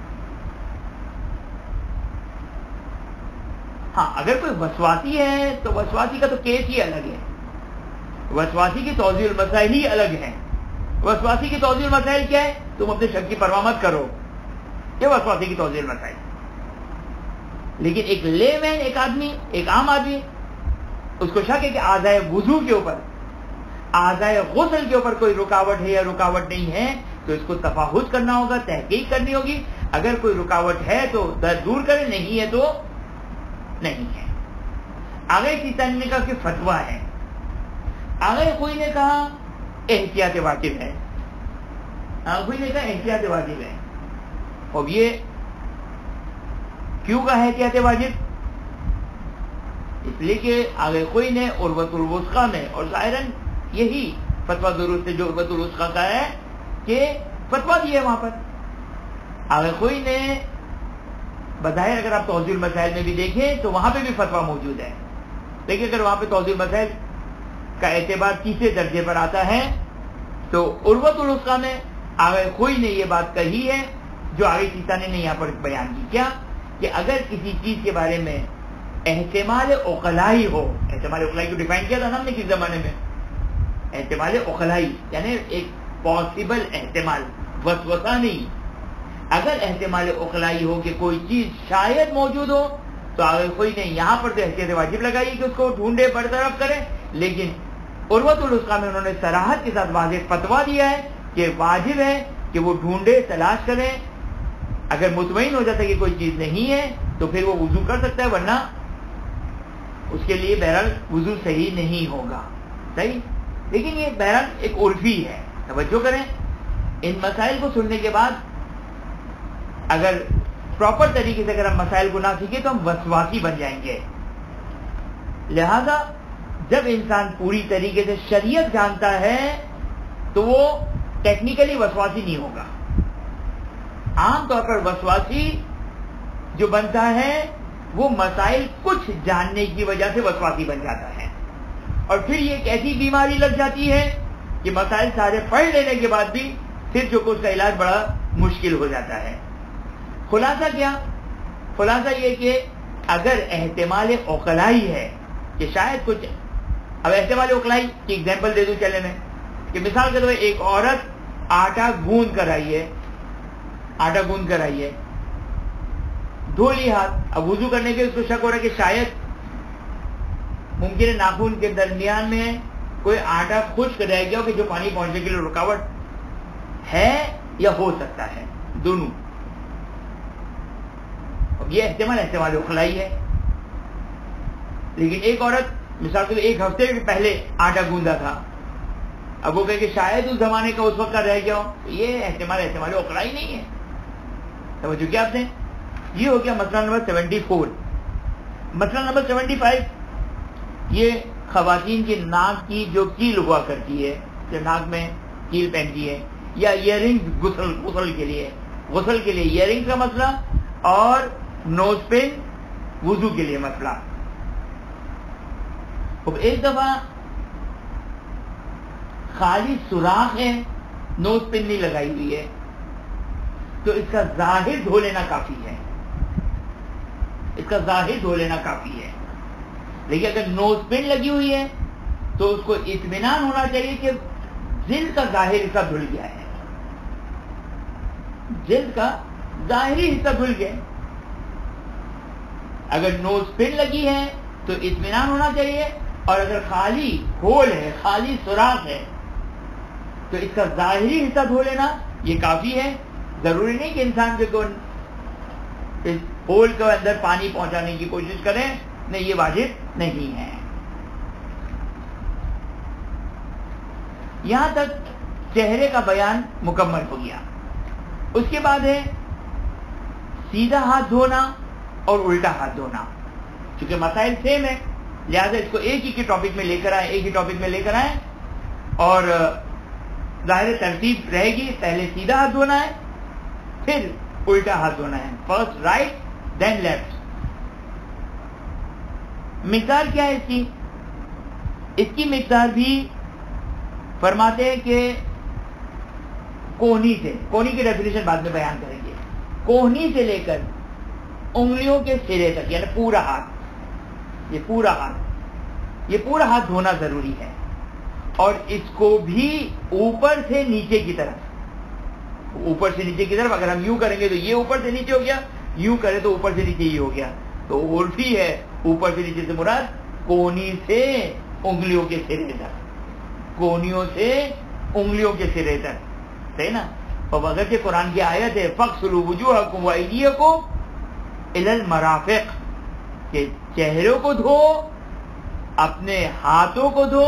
ہاں اگر کوئی وسواسی ہے تو وسواسی کا تو کیس ہی الگ ہے. وسواسی کی توضیح المسائل ہی الگ ہے. وسواسی کی توضیح المسائل کیا ہے؟ تم اپنے شک کی پرواہ مت کرو, یہ وسواسی کی توضیح المسائل. لیکن ایک لے مین, ایک عام آدمی, اس کو شک ہے کہ اعضائے وضو کے اوپر, اعضائے غسل کے اوپر کوئی رکاوٹ ہے یا رکاوٹ نہیں ہے, تو اس کو تفحص کرنا ہوگا, تحقیق کرنی ہوگی. اگر کوئی رکاوٹ ہے تو دور کرے, نہیں ہے تو نہیں ہے. آگے سیستانی نے کہا کہ فتویٰ ہے. آگے کوئی نے کہا احتیاط واجب ہے. کوئی نے کہا احتیاط واجب ہے. اب یہ کیوں کہا احتیاط واجب؟ اس لیے کہ آگے کوئی نے عروۃ الوثقی میں, اور ظاہراً یہی فتویٰ درست ہے جو عروۃ الوثقی کا ہے, کہ فتویٰ دیا ہے وہاں پر. آگے کوئی نے بظاہر اگر آپ توضیح المسائل میں بھی دیکھیں تو وہاں پہ بھی فتویٰ موجود ہے, لیکن اگر وہاں پہ توضیح المسائل کا اعتبار تیسرے درجے پر آتا ہے تو عروۃ الوثقی میں آگے کوئی نے یہ بات کہی ہے جو آگے سیستانی نے یہاں پر بیان کی. کیا کہ اگر کسی چیز کے بارے میں احتمال عقلائی ہو, احتمال عقلائی کو ڈیفائن کیا تھا نا ہم نے کس زمانے میں, احتمال عقلائی یعنی ایک پاسبل احتمال, وسوسہ نہیں. اگر احتمال عقلائی ہو کہ کوئی چیز شاید موجود ہو تو اگر کوئی نے یہاں پر تو احتیاط واجب لگائی کہ اس کو ڈھونڈے, برطرف کرے. لیکن عروۃ الوثقی میں انہوں نے صراحت کے ساتھ واضح فتویٰ دیا ہے کہ واجب ہے کہ وہ ڈھونڈے, تلاش کریں. اگر مطمئن ہو جاتا ہے کہ کوئی چیز نہیں ہے تو پھر وہ وضو کر سکتا ہے, ورنہ اس کے لیے بہرحال وضو صحیح نہیں ہوگا. صحیح. لیکن یہ بہرحال ایک عرفی ہے. توجہ کریں, ان مسائل کو سننے کے بعد اگر پراپر طریقے سے اگر ہم مسائل کو نہ سیکھیں تو ہم وسواسی بن جائیں گے. لہذا جب انسان پوری طریقے سے شریعت جانتا ہے تو وہ ٹیکنیکلی وسواسی نہیں ہوگا. عام طور پر وسواسی جو بنتا ہے وہ مسائل کچھ جاننے کی وجہ سے وسواسی بن جاتا ہے, اور پھر یہ ایک ایسی بیماری لگ جاتی ہے کہ مسائل سارے پڑھ لینے کے بعد بھی پھر جو اس کا علاج بڑا مشکل ہو جاتا ہے. خلاصہ کیا؟ خلاصہ یہ کہ اگر احتمال عقلائی ہے کہ شاید کچھ, اب احتمال عقلائی کی ایگزامپل دے دوں چلے میں, کہ مثال کے طور پر ایک عورت آٹا گوندھ کر آئی ہے, دھو لی ہاتھ. اب وضو کرنے کے اس کو شک ہو رہا ہے کہ شاید ممکن ہے ناخن کے درمیان میں کوئی آٹا خشک رہ گیا ہو کہ جو پانی پہنچنے کے لیے رکاوٹ ہے یا ہو سکتا ہے, دونوں. اب یہ احتمال عقلائی ہے. لیکن ایک عورت مثال کے ایک ہفتے پہلے آٹا گوندا تھا, اب وہ کہے کہ شاید اس زمانے کا اس وقت کا رہ گیا ہو, یہ احتمال عقلائی نہیں ہے. سمجھو کیا آپ نے؟ یہ ہو گیا مسئلہ نمبر 74. مسئلہ نمبر 75, یہ خواتین کی ناک کی جو کیل ہوا کرتی ہے, جو ناک میں کیل پہنتی ہے, یا ایئر رنگ غسل کے لیے ایئر رنگ کا مسئلہ, اور نوز پن وضو کے لیے مسئلہ. اب ایک دفعہ خالی سوراخ ہے, نوز پن نہیں لگائی ہوئی ہے, تو اس کا ظاہر دھو لینا کافی ہے. لیکن اگر نوز پن لگی ہوئی ہے تو اس کو اطمینان ہونا چاہیے کہ جلد کا ظاہر حصہ دھل گیا ہے، جلد کا ظاہری حصہ دھل گیا ہے۔ اگر نوز پن لگی ہے تو اطمینان ہونا چاہیے، اور اگر خالی ہول ہے، خالی سوراخ ہے، تو اس کا ظاہری حصہ دھو لینا یہ کافی ہے۔ ضروری نہیں کہ انسان جو اس ہول کے اندر پانی پہنچانے کی کوشش کریں، نہیں، یہ واجب نہیں ہے۔ یہاں تک چہرے کا بیان مکمل ہو گیا۔ اس کے بعد ہے سیدھا ہاتھ دھونا اور الٹا ہاتھ دھونا۔ چونکہ مسائل سیم ہے لہذا اس کو ایک ہی کے ٹاپک میں لے کر آئے، اور ظاہر ترتیب رہے گی، پہلے سیدھا ہاتھ دھونا ہے، پھر الٹا ہاتھ دھونا ہے، فرسٹ رائٹ دین لیفٹ۔ مقدار کیا ہے اس کی مقدار بھی فرماتے ہیں کہ کوہنی کی ڈیفینیشن بعد میں بیان کریں گے، کوہنی سے لے کر انگلیوں کے سرے تک، یعنی پورا ہاتھ، یہ پورا ہاتھ دھونا ضروری ہے، اور اس کو بھی اوپر سے نیچے کی طرف، اگر ہم یوں کریں گے تو یہ اوپر سے نیچے ہو گیا، یوں کریں تو اوپر سے نیچے ہی ہو گیا، تو الٹی ہے، اوپر سے نیچے سے مراد کونی سے انگلیوں کے سرے تک، کونیوں سے انگلیوں کے سرے تک، صحیح نا؟ اور اگرچہ قرآن کی آیت ہے فَاغْسِلُوا وُجُوهَكُمْ وَأَيْدِيَكُمْ إِلَى الْمَرَافِقِ، کہ چہروں کو دھو، اپنے ہاتھوں کو دھو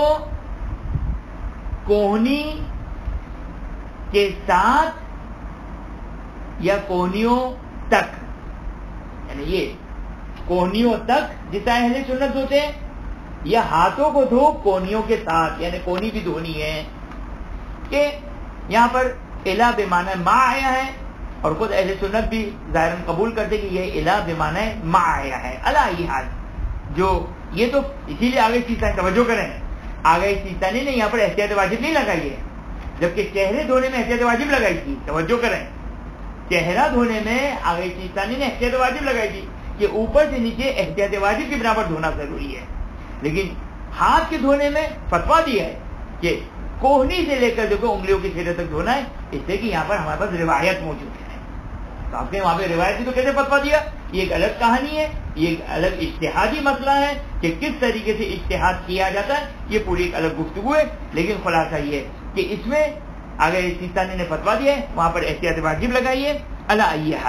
کوہنی کے ساتھ یا کوہنیوں تک، یعنی یہ کوہنیوں تک جس اہل سنت ہوتے ہیں، یا ہاتھوں کو دھو کوہنیوں کے ساتھ، یعنی کوہنی بھی دھونی ہے۔ کہ یہاں پر الہ بمعنی ما آیا ہے، اور خود اہل سنت بھی ظاہراً قبول کرتے کہ یہ الہ بمعنی ما آیا ہے، علی حال جو یہ تو اسی لیے آگے چیزیں توجہ کریں، آگے چیزیں نہیں، یہاں پر احتیاط واجب نہیں لگائی ہے، جبکہ چہرے دھونے میں احتیاط واجب لگائی تھی، توجہ کریں، چہرہ دھونے میں آگے چیزانی نے احتیاط واجب لگائی تھی کہ اوپر سے نیچے احتیاط واجب کے برابر دھونا ضروری ہے، لیکن ہاتھ کے دھونے میں فتویٰ دیا ہے کہ کوہنی سے لے کر جو کہ انگلیوں کے سرے تک دھونا ہے، اس لیے کہ یہاں پر ہمارے پاس روایت موجود ہے۔ تو آپ نے وہاں پہ روایت تو کیسے فتویٰ دیا؟ یہ ایک الگ کہانی ہے، یہ ایک الگ اجتہادی مسئلہ ہے کہ کس طریقے سے اجتہاد کیا جاتا ہے، یہ پوری ایک الگ گفتگو ہے، لیکن خلاصہ یہ ہے کہ اس میں اگر سیستانی نے فتویٰ دیا ہے وہاں پر احتیاط واجب لگائیے علی ای حال۔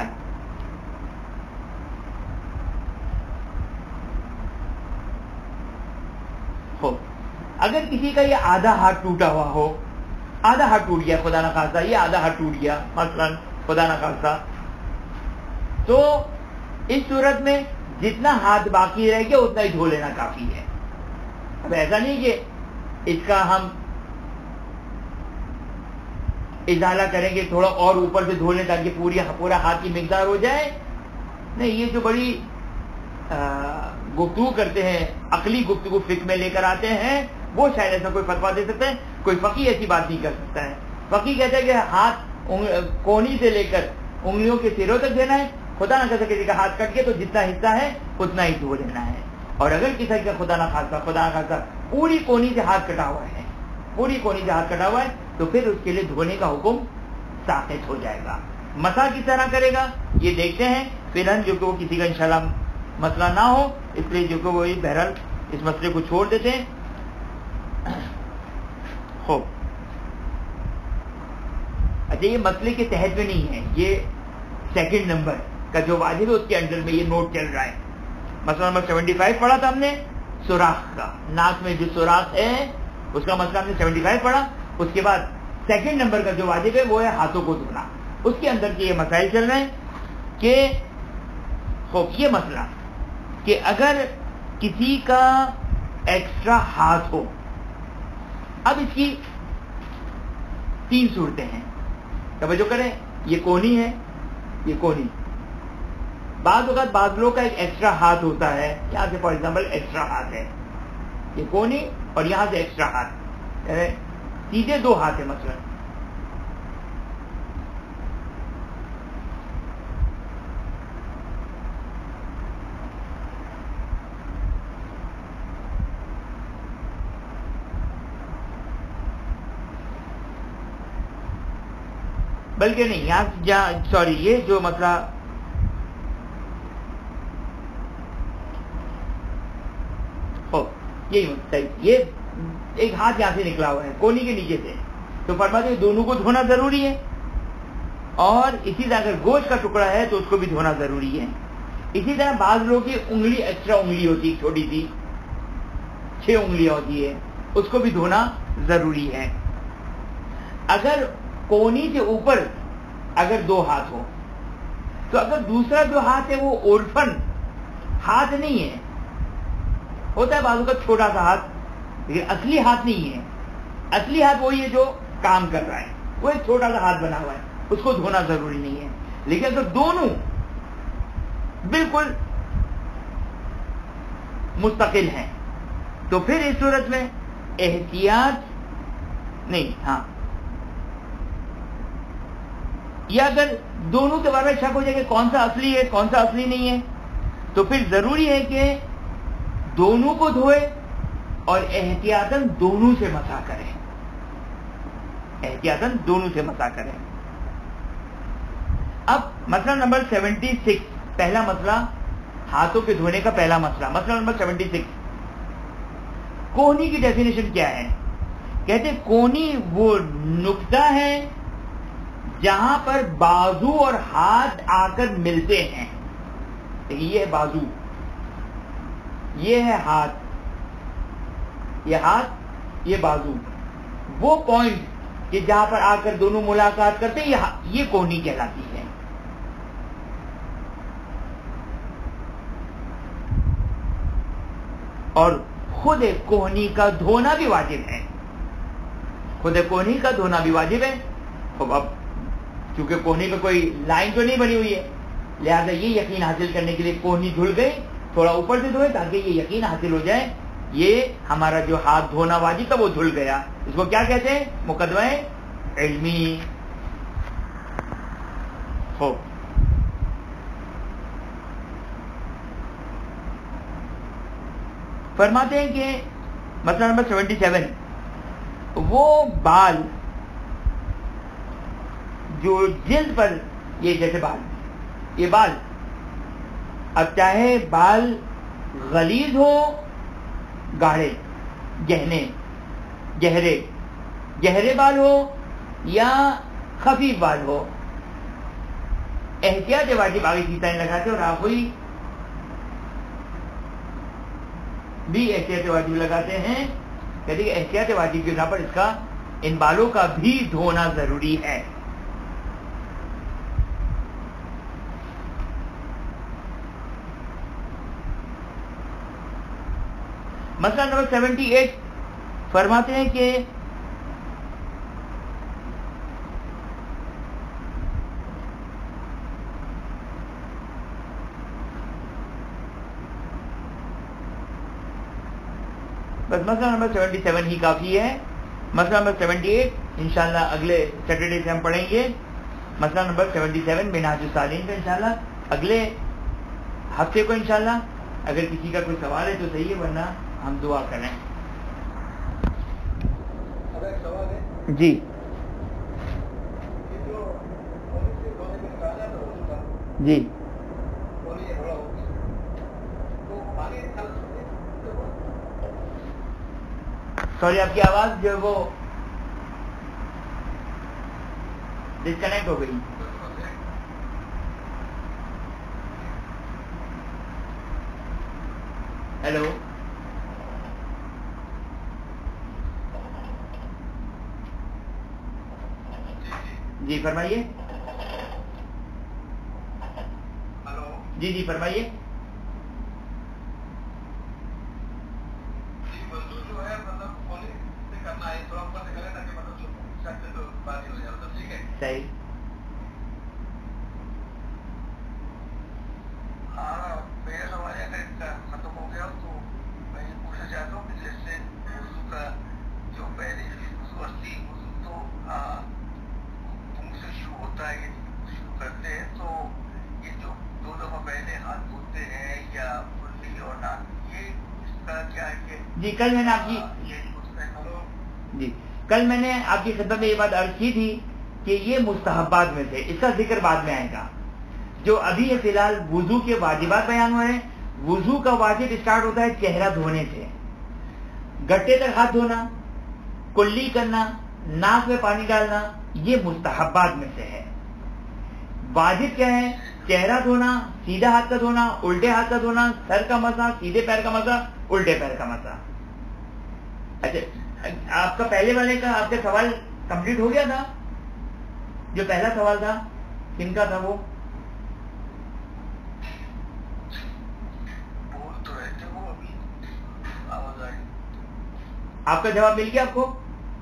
اگر کسی کا یہ آدھا ہاتھ ٹوٹا ہوا ہو، آدھا ہاتھ ٹوٹ گیا، خدا نہ خواستہ یہ آدھا ہاتھ ٹوٹ گیا مثلا، خدا نہ خواستہ، تو اس صورت میں جتنا ہاتھ باقی رہ گیا اتنا ہی دھو لینا کافی ہے۔ اب ایسا نہیں کہ اس کا ہم ازالہ کریں گے، تھوڑا اور اوپر سے دھو لیں تاکہ پورا ہاتھ کی مقدار ہو جائے، نہیں، یہ جو بڑی گفتگو کرتے ہیں، عقلی گفتگو فقہ میں لے کر آتے ہیں، وہ شاید ایسا کوئی فتویٰ دے سکتا ہے، کوئی فقیہ ایسی بات نہیں کر سکتا ہے۔ فقیہ کہتا ہے کہ ہاتھ کونی سے لے کر انگلیوں کے سروں تک دینا ہے، خدا نہ کسی کا ہاتھ کٹ کے تو جتنا حصہ ہے اتنا ہی دھو لینا ہے، اور اگر کسی کا خدا نہ خاصا پوری کونی سے ہاتھ کٹا ہوا ہے تو پھر اس کے لیے دھونے کا حکم ساقط ہو جائے گا۔ مسح کس طرح کرے گا یہ دیکھتے ہیں، فیلن جو کہ وہ کسی کا انشاءاللہ مسئلہ نہ ہو، اس لیے جو کہ وہ بہرحال اس مسئلے کو چھوڑ دیتے ہیں۔ خوب، اچھا، یہ مسئلے کے تحت میں نہیں ہے، یہ سیکنڈ نمبر کا جو واجب ہے اس کے انڈر میں یہ نوٹ چل رہا ہے۔ مسئلہ نمبر 75 پڑھا تھا ہم نے، سوراخ کا، ناک میں جو سوراخ ہے اس کا مسئلہ ہم نے 75 پڑھا۔ اس کے بعد سیکنڈ نمبر کا جو واجب ہے وہ ہے ہاتھوں کو دھونا، اس کے اندر کے یہ مسائل چل رہے ہیں کہ خوب، یہ مسئلہ کہ اگر کسی کا ایکسٹرا ہاتھ ہو، اب اس کی 3 صورتیں ہیں، توجہ کریں، یہ کونی ہے، یہ کونی، بعض اوقات بعض لوگ کا ایک ایکسٹرا ہاتھ ہوتا ہے، یہاں سے فار ایگزامپل ایکسٹرا ہاتھ ہے، یہ کونی اور یہاں سے ایکسٹرا ہاتھ، یعنی سیدھے 2 ہاتھ ہے مثلا، بلکہ نہیں، یہاں سوری، یہ جو مسئلہ یہی صحیح، یہ ایک ہاتھ یہاں سے نکلا ہوا ہے کونی کے نیچے سے، تو فرماتے ہیں دونوں کو دھونا ضروری ہے، اور اسی طرح اگر گوشت کا ٹکڑا ہے تو اس کو بھی دھونا ضروری ہے۔ اسی طرح بعض لوگوں کی انگلی ایکسٹرا انگلی ہوتی ہے، چھوٹی سی 6 انگلیاں ہوتی ہے، اس کو بھی دھونا ضروری ہے۔ اگر کونی سے اوپر اگر 2 ہاتھ ہو، تو اگر دوسرا جو ہاتھ ہے وہ عرفن ہاتھ نہیں ہے، ہوتا ہے بعضوں کا چھوٹا سا ہاتھ، لیکن اصلی ہاتھ نہیں ہے، اصلی ہاتھ وہی ہے جو کام کر رہا ہے، وہ ایک چھوٹا سا ہاتھ بنا ہوا ہے، اس کو دھونا ضروری نہیں ہے۔ لیکن اگر دونوں بالکل مستقل ہیں تو پھر اس صورت میں احتیاط نہیں، ہاں، یا اگر دونوں کے بارے میں شک ہو جائے کہ کون سا اصلی ہے کون سا اصلی نہیں ہے، تو پھر ضروری ہے کہ دونوں کو دھوئے اور احتیاطاً دونوں سے مسح کریں، احتیاطاً دونوں سے مسح کریں۔ اب مسئلہ نمبر 76، پہلا مسئلہ ہاتھوں کے دھونے کا پہلا مسئلہ، مسئلہ نمبر 76، کونی کی ڈیفینیشن کیا ہے؟ کہتے ہیں کونی وہ نقطہ ہے جہاں پر بازو اور ہاتھ آ کر ملتے ہیں۔ یہ ہے بازو، یہ ہے ہاتھ، یہ ہاتھ، یہ بازو، وہ پوائنٹ کہ جہاں پر آ کر دونوں ملاقات کرتے ہیں، یہ کونی کہلاتی ہے۔ اور خود کوہنی کا دھونا بھی واجب ہے، خود کوہنی کا دھونا بھی واجب ہے۔ اب چونکہ کوہنی میں کوئی لائن تو نہیں بنی ہوئی ہے، لہذا یہ یقین حاصل کرنے کے لیے کوہنی دھل گئی، تھوڑا اوپر سے دھوئے تاکہ یہ یقین حاصل ہو جائے یہ ہمارا جو ہاتھ دھونا واجب تھا وہ دھل گیا۔ اس کو کیا کہتے ہیں؟ مقدمہ علمی ہو۔ فرماتے ہیں کہ مسئلہ نمبر 77، وہ بال جو جلد پر، یہ جیسے بال، یہ بال، اب چاہے بال غلیظ ہو، گاڑھے، گہرے بال ہو یا خفیف بال ہو، احتیاط واجب آگے سیتا نہیں لگاتے، اور آپ وہی بھی احتیاط واجب لگاتے ہیں، کہتے کہ احتیاط واجب کی بنا پر اس کا، ان بالوں کا بھی دھونا ضروری ہے۔ مسئلہ نمبر 78 فرماتے ہیں کہ بس مسئلہ نمبر 77 ہی کافی ہے۔ مسئلہ نمبر 78 انشاءاللہ اگلے سیٹرڈے سے ہم پڑھیں گے۔ مسئلہ نمبر 77 منہاج الصالحین کا انشاءاللہ اگلے ہفتے کو انشاءاللہ۔ اگر کسی کا کوئی سوال ہے تو صحیح ہے، ورنہ ہم دعا کریں۔ جی جی سوری، آپ کی آواز جو ہے وہ ڈسکنیکٹ ہو گئی۔ ہیلو، جی فرمائیے۔ جی جی فرمائیے۔ صحیح، میرا سوال اگر ختم ہو گیا تو میں یہ پوچھنا چاہتا ہوں کہ جیسے وضو کا جو پہلی وضو اصلی وضو تو تم سے شروع ہوتا ہے، یہ شروع کرتے ہیں تو یہ جو 2 دفعہ پہلے ہاتھ دھوتے ہیں یا کلی اور ناک، یہ اس کا کیا ہے کہ جی کل میں نے آپ کی خدمت میں یہ بات عرض کی تھی کہ یہ مستحبات میں سے، اس کا ذکر بعد میں آئے گا. جو ابھی فی الحال وضو کے واجبات بیان ہو رہے ہیں، وضو کا واجب اسٹارٹ ہوتا ہے چہرہ دھونے سے، گٹے تک ہاتھ دھونا، کلی کرنا، ناک میں پانی ڈالنا، یہ مستحبات میں سے ہے. واجب کیا ہے؟ چہرہ دھونا، سیدھا ہاتھ کا دھونا، الٹے ہاتھ کا دھونا، سر کا مسح، سیدھے پیر کا مسح، الٹے پیر کا مسح. اچھا، آپ کا پہلے والے کا آپ کا سوال کمپلیٹ ہو گیا تھا؟ جو پہلا سوال تھا کن کا تھا وہ؟ آپ کا جواب مل گیا آپ کو؟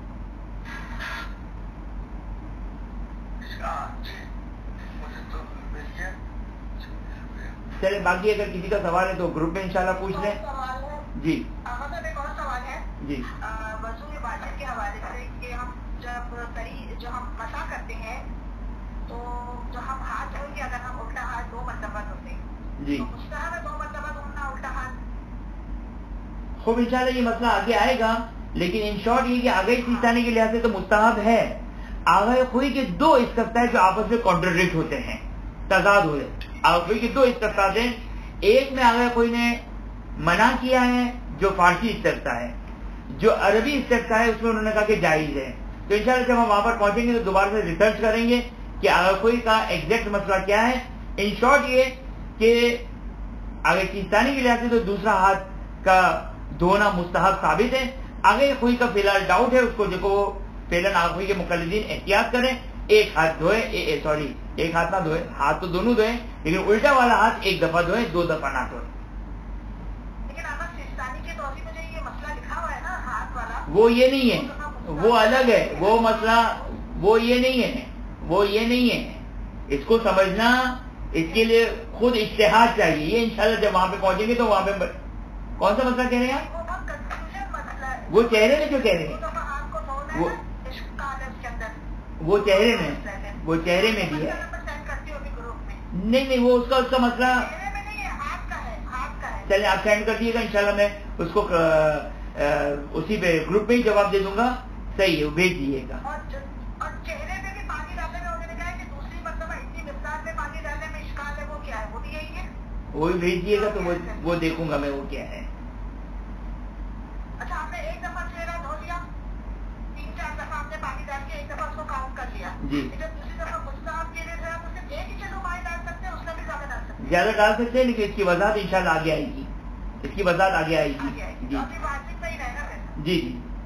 چلے باقی اگر کسی کا سوال ہے تو گروپ میں انشاءاللہ پوچھ لیں. جی ایک اور سوال ہے جی. وضو کے واجب کے حوالے سے کہ ہم جو ہم مسح کرتے ہیں تو جو ہم ہاتھ دھوئیں گے، اگر ہم الٹا ہاتھ 2 مرتبہ دھوتے ہیں جی تو مستحب ہے 2 مرتبہ دھونا الٹا ہاتھ. خوب انشاءاللہ یہ مسئلہ آگے آئے گا، لیکن ان شارٹ یہ کہ آگے سیکھانے کے لحاظ سے تو مستحب ہے. آگے خوئی کے 2 استفتاء جو آپس میں کانٹرڈکٹ ہوتے ہیں، تضاد ہوئے. آگے خوئی کے 2 استفتاء ہیں. ایک میں آگے کوئی نے منع کیا ہے جو فارسی استفتاء ہے، جو عربی استفتاء ہے اس میں انہوں نے کہا کہ جائز ہے. تو انشاءاللہ جب ہم وہاں پر پہنچیں گے تو دوبارہ سے ریسرچ کریں گے کہ آگے خوئی کا ایگزیکٹ مسئلہ کیا ہے. ان شارٹ یہ کہ آگے چیزانی کے لحاظ سے تو دوسرا ہاتھ کا دھونا مستحب ثابت ہے. آگے خوئی کا فی الحال ڈاؤٹ ہے، اس کو دیکھو فعلاً آگے خوئی کے مقلدین احتیاط کریں، ایک ہاتھ دھوئے، ایک ہاتھ نہ دھوئے، ہاتھ تو دونوں دھوئیں لیکن الٹا والا ہاتھ 1 دفعہ دھوئیں، 2 دفعہ نہ دھوئیں. وہ یہ نہیں ہے، وہ الگ ہے، وہ مسئلہ وہ یہ نہیں ہے، وہ یہ نہیں ہے. اس کو سمجھنا، اس کے لیے خود اجتہاد چاہیے. یہ انشاءاللہ جب وہاں پہ پہنچیں گے تو وہاں پہ کون سا مسئلہ کہہ رہے ہیں آپ؟ وہ چہرے میں جو کہہ رہے ہیں وہ چہرے میں، وہ چہرے میں بھی ہے. نہیں وہ اس کا مسئلہ چلے آپ سینڈ کر دیے گا، انشاءاللہ میں اس کو اسی پہ گروپ میں ہی جواب دے دوں گا. صحیح ہے، بھیج دیجیے گا. اور چہرے میں بھی پانی ڈالنے میں انہوں نے کہا کہ دوسری مرتبہ اتنی مقدار میں پانی ڈالنے میں اشکال ہے، وہ کیا ہے؟ وہ بھی یہی ہے، وہ بھی بھیج دیے گا تو وہ دیکھوں گا میں وہ کیا ہے. اچھا، آپ نے 1 دفعہ چہرہ دھو لیا، 3-4 دفعہ آپ نے پانی ڈال کے 1 دفعہ اس کو کاؤنٹ کر لیا جی. جب دوسری دفعہ مستحب کے لیے تو صرف 1 ہی چلو پانی ڈال سکتے ہیں، اس میں بھی زیادہ ڈال سکتے ہیں؟ زیادہ ڈال سکتے ہیں، لیکن اس کی وضاحت انشاءاللہ آگے آئے گی. اس کی وضاحت آگے آئے گی. جی ابھی واجب میں ہی رہنا ہے. جی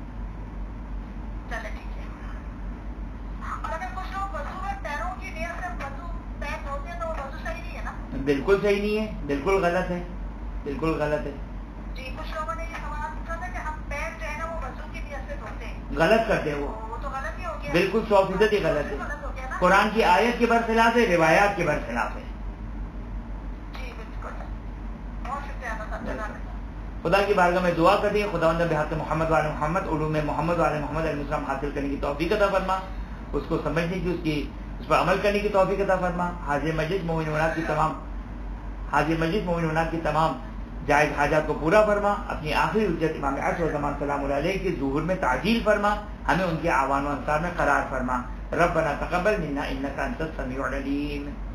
چلے ٹھیک ہے. اور اگر کچھ لوگ وضو میں پیروں کی نیت سے پیر دھوتے ہیں تو وہ وضو صحیح نہیں ہے نا؟ بالکل صحیح نہیں ہے، بالکل غلط ہے، بالکل غلط ہے. جی، کچھ لوگوں نے یہ سوال پوچھا تھا کہ ہم پیر جو ہے نا وہ وضو کی نیت سے دھوتے ہیں. غلط کرتے ہیں وہ تو غلط ہی ہو گیا، بالکل 100% ہی غلط ہے. قرآن کی آیت کے برخلاف ہے، روایات کے برخلاف ہے. جی بالکل. بہت شکریہ. خدا کی بارگاہ میں دعا کر دی خداوند بحق محمد والے محمد علوم محمد والے محمد علیہ السلام حاصل کرنے کی توفیق عطا فرما، اس کو سمجھنے کی اس پر عمل کرنے کی توفیق عطا فرما. حاضر مجلس مومنات کی تمام جائز حاجات کو پورا فرما. اپنی آخری حجت امام عصر زمان سلام علیہ کے ظہور میں تعجیل فرما. ہمیں ان کے اعوان و انصار میں قرار فرما. ربنا تقبل منا انک انت السمیع العلیم.